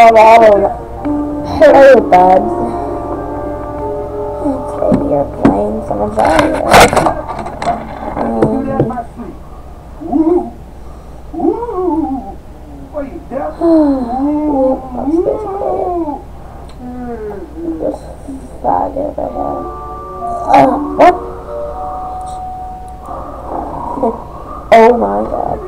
all over. Hello, buds. Okay, you're playing some of that. Are you deaf? Just faggot right here. What? Oh my god.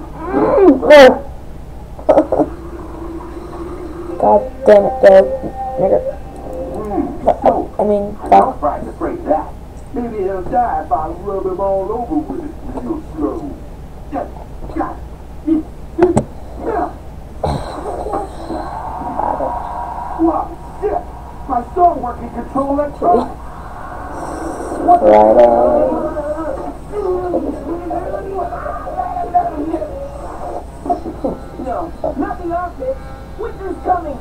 God damn it, Dad. Nigga. I mean, I'll practice break that. Maybe he'll die if I rub him all over with it real slow. What? Shit! My song working control electronics. No, nothing off it. Winter's coming.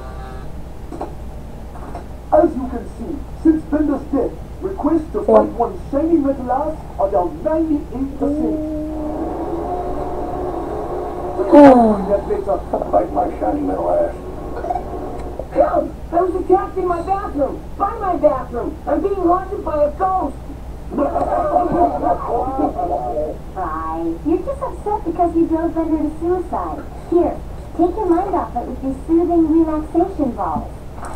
As you can see, since Bender's dead, requests to fight one shiny metal ass are down 98%. That makes up fight my shiny metal ass. Come! I was attacked in my bathroom! By my bathroom! I'm being haunted by a ghost! Right. You're just upset because you drove Bender to suicide. Here, take your mind off it with these soothing relaxation balls.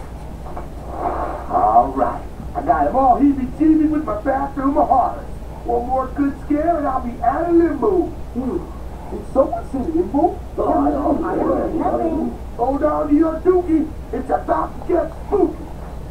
Alright. I got him all heebie-jeebie with my bathroom of horrors. One more good scare and I'll be out of limbo. Did someone say limbo? Nothing. Hold on to your dookie. It's about to get spooky.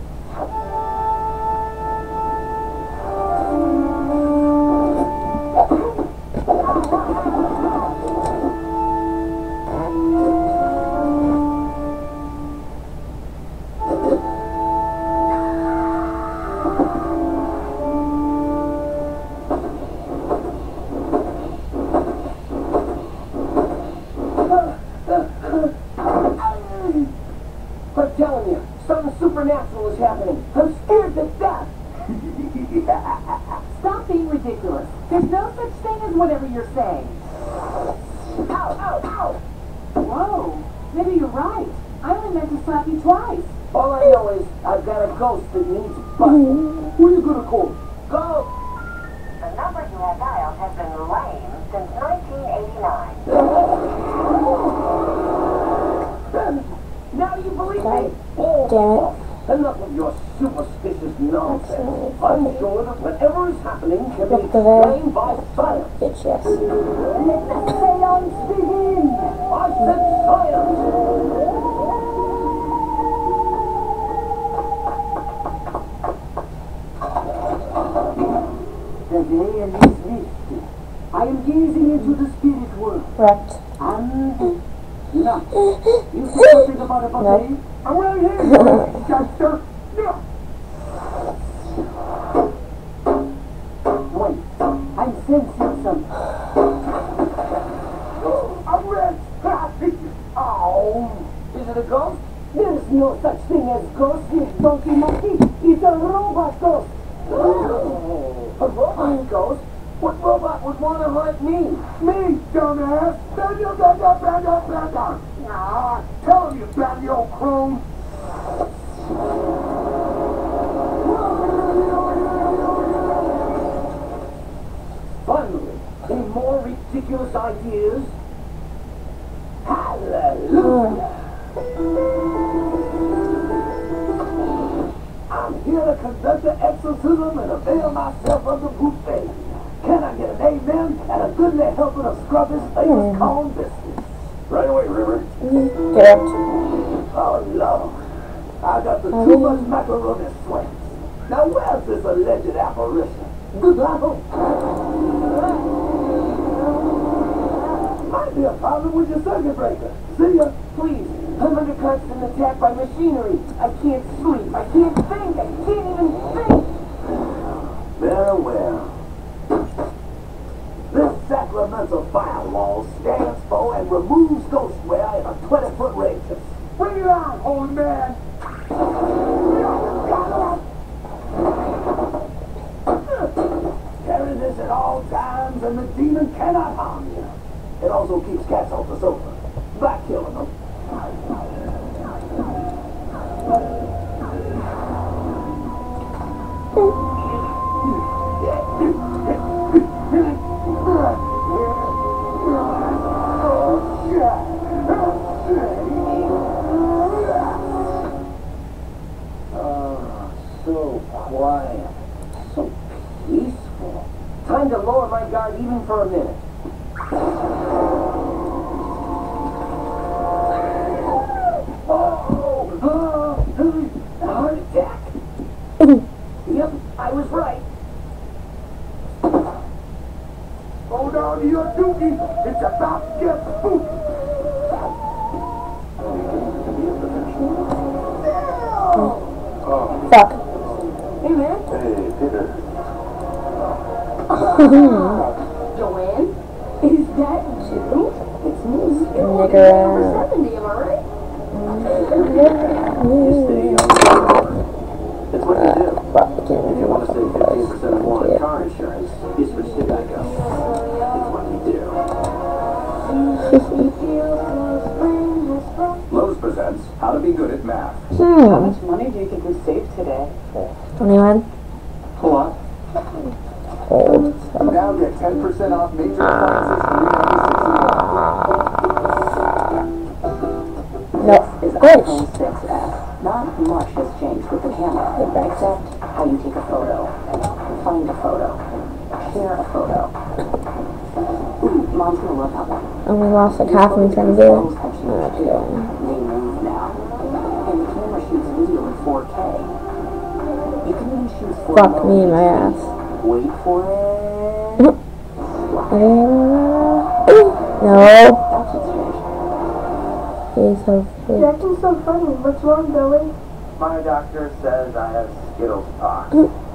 I'm telling you, something supernatural is happening. I'm scared to death. Stop being ridiculous. There's no such thing as whatever you're saying. Ow, ow, ow. Whoa, maybe you're right. I only meant to slap you twice. All I know is I've got a ghost that needs busting. Who are you gonna call? Go! The number you have dialed has been lame since 1989. Now do you believe God me? damn it. Enough of your superstitious nonsense. I'm sure that whatever is happening can be Look at that. explained by science. Bitch, yes. Let the seance begin! I said science! The veil is lifted. I am gazing into the spirit world. Correct. And nothing. You say something about a buffet? Nope. I'm right here, youngster. No. Wait, I'm sensing something. I'm red. Oh, is it a ghost? There's no such thing as ghost, you donkey monkey. It's a robot ghost. A robot ghost? What robot would want to hunt me? Me, dumbass! Bender! Nah, tell him, you batty old crone! Finally, any more ridiculous ideas? Hallelujah! I'm here to conduct the exorcism and avail myself of the buffet. Can I get an amen and a goodly helping of Scrubby's famous corn biscuits? Right away, River. Correct. Oh, Lord. I got the too much macaroni sweat. Now, where's this alleged apparition? Good luck. Might be a problem with your circuit breaker. See ya. Please, I'm under constant attack by machinery. I can't sleep. I can't think. I can't even think. Very well. This sacramental firewall stands for and removes ghostware in a 20-foot radius. Bring it on, holy man! Carry this at all times and the demon cannot harm you. It also keeps cats off the sofa by killing them. so quiet, so peaceful. Time to lower my guard even for a minute. Heart attack. Yep, I was right. Hold on to your dookie. It's about to get spooky. Fuck. Hey, man. Hey, Peter. Joanne? Is that you? It's me. Nigger. Over 70, am I right? It's what you do. Fuck. If you want to save 15% more on car insurance, you switch to Geico. It's what we do. Lowe's presents How to Be Good at Math. How much money do you think we saved today? 21. A lot. Old. Now get 10% off major appliances Nope. Is Glitch. iPhone 6s. Not much has changed with the camera, except how you take a photo, find a photo, share a photo. Ooh, Mom's gonna love that one. Only lost like half my time to do it. Photos have changed too. They move now. And the camera shoots video in 4K. You can even shoot 4K. Fuck me in my ass. Wait for it. No. That's what's changed. He's so You're acting so funny. What's wrong, Billy? My doctor says I have Skittles pox.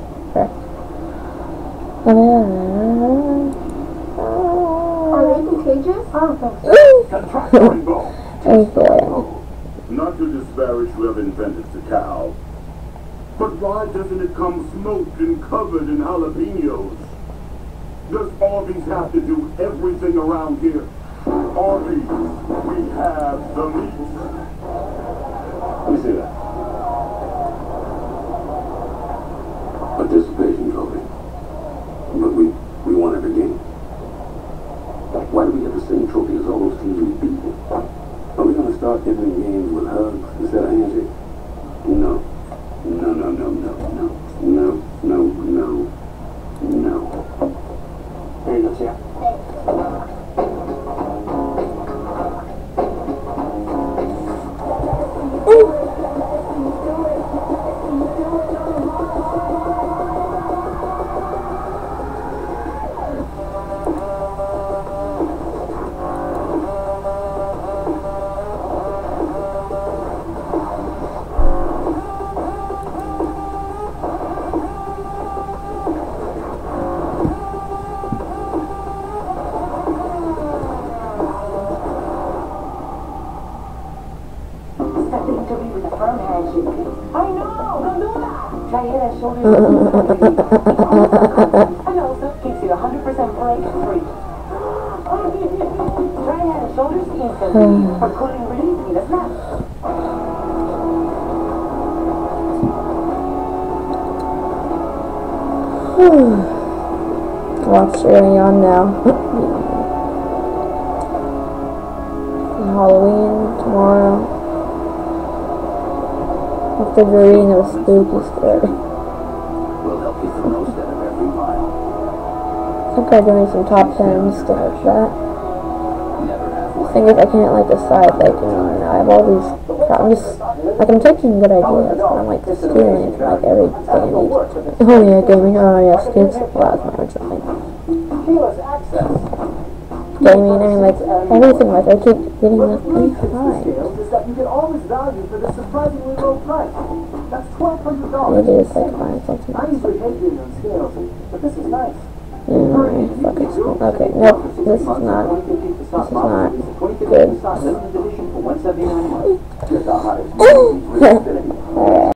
Are they contagious? I don't think so. Contract rainbow. Oh boy. Not to disparage who have invented the cow, but why doesn't it come smoked and covered in jalapenos? Does Arby's have to do everything around here? Arby's, we have the meat. Let me see that. Participation trophy. But we won every game. Why do we have the same trophy as all those teams we beat? Are we gonna start ending games with hugs instead of handshakes? No. No, no, no, no, no. No, no, no, no. Here you go, champ. And also keeps you 100% break free. Try Head and Shoulders instantly for cooling relief in a snap. Watch early on now. Halloween tomorrow. After reading a spooky story. We'll help you through most of every mile. I think I'm doing some top 10 stuff like that. Never have The thing is, I can't like decide, like, you know, I have all these, I'm just, like, I'm taking good ideas, but I'm like stealing it from like every damn age. Oh yeah, gaming, oh yes, kids, well, that's my original thing. keyless access. Gaming, I mean, like, everything, like, I keep getting the thing high. Is that you get all this value for this surprisingly low price. That's $1,200. Maybe it's like buying something I else. usually hate being on scales, but this is nice. Fuck it. Okay, nope, this is not good. Limited edition for $179 a month. Just the hottest. Alright.